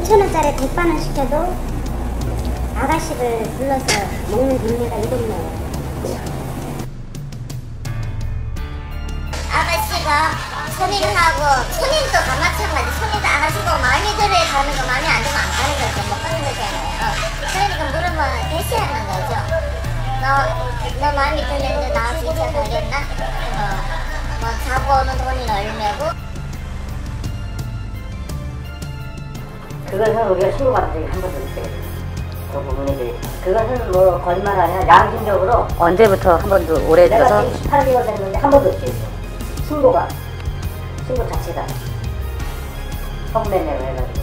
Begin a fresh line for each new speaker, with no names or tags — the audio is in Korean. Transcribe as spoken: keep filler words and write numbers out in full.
오천 원짜리 백반을 시켜도 아가씨를 불러서 먹는 동네가 이 동네예요. 아가씨가 손님하고, 손님도 마찬가지. 손님도 아가씨고 마음에 들어야 가는 거, 마음에 안 들면 안 가는 거죠. 못 가는 거잖아요. 그러니까 물으면 대시하는 거죠. 너, 너 마음에 드는데 나와서 이 차 가겠나? 뭐, 뭐 자고 오는 돈이 얼마고?
그것은 우리가 신고받은 적이 한 번도 없어요. 그 부분이. 그것은 뭐 거짓말 아니라 양심적으로 언제부터 한 번도 오래 들어서 내가 지금 십팔 개월 됐는데 한 번도 없어요. 신고가. 신고 자체가 성매매로 해가지고.